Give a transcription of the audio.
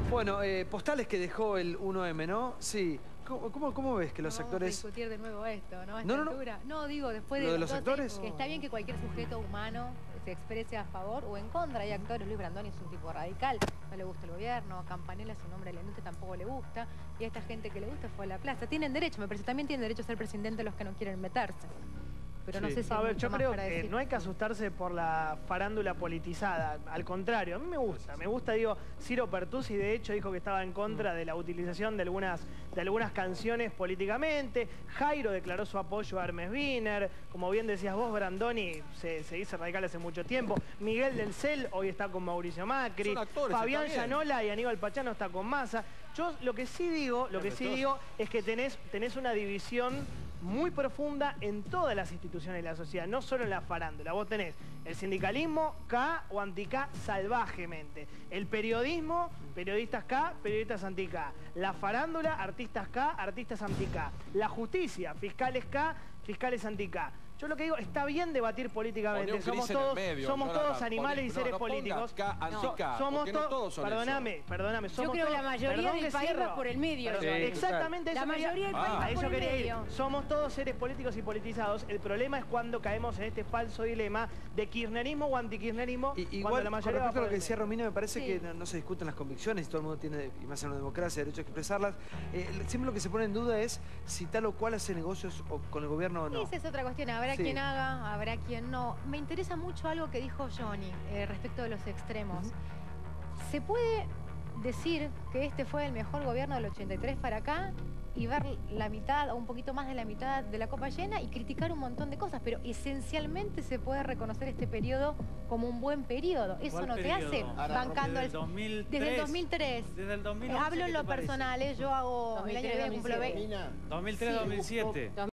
Bueno, postales que dejó el 1M, ¿no? Sí. ¿Cómo ves que los actores... Vamos a discutir de nuevo esto, ¿no? A esta No. altura. No, digo, después ¿Lo de de los actores? que está bien que cualquier sujeto humano se exprese a favor o en contra. Hay actores, Luis Brandoni es un tipo radical, no le gusta el gobierno, Campanella es un hombre lente, tampoco le gusta, y a esta gente que le gusta fue a la plaza. Tienen derecho, me parece, también tienen derecho a ser presidente los que no quieren meterse. Pero no sé si a ver, mucho yo más creo para que decir. no hay que asustarse por la farándula politizada. Al contrario, a mí me gusta, digo, Ciro Pertusi de hecho dijo que estaba en contra de la utilización de algunas canciones políticamente. Jairo declaró su apoyo a Hermes Wiener. Como bien decías vos, Brandoni se dice radical hace mucho tiempo. Miguel del Cel hoy está con Mauricio Macri. Son actores, Fabián está bien. Llanola y Aníbal Pachano está con Massa. Yo lo que sí digo es que tenés una división muy profunda en todas las instituciones de la sociedad, no solo en la farándula. Vos tenés el sindicalismo K o anti-K salvajemente. El periodismo, periodistas K, periodistas anti-K. La farándula, artistas K, artistas anti-K. La justicia, fiscales K, fiscales anti-K. Yo lo que digo, está bien debatir políticamente. Somos todos animales y seres políticos. Somos todos, perdóname. Yo creo que la mayoría del país va por el medio. Exactamente eso. La mayoría del país va por el medio. Somos todos seres políticos y politizados. El problema es cuando caemos en este falso dilema de kirchnerismo o antikirchnerismo. Igual, con respecto a lo que decía Romina, me parece que no se discuten las convicciones y todo el mundo tiene, y más en una democracia, derecho a expresarlas. Siempre lo que se pone en duda es si tal o cual hace negocios con el gobierno o no. Esa es otra cuestión. Habrá quien haga, habrá quien no. Me interesa mucho algo que dijo Johnny respecto de los extremos. ¿Se puede decir que este fue el mejor gobierno del 83 para acá y ver la mitad o un poquito más de la mitad de la copa llena y criticar un montón de cosas? Pero esencialmente se puede reconocer este periodo como un buen periodo. Eso no te hace bancando desde el 2003. Desde el 2003. Desde el 2011. Hablo en lo personal, yo hago el año que viene cumplo 2003-2007.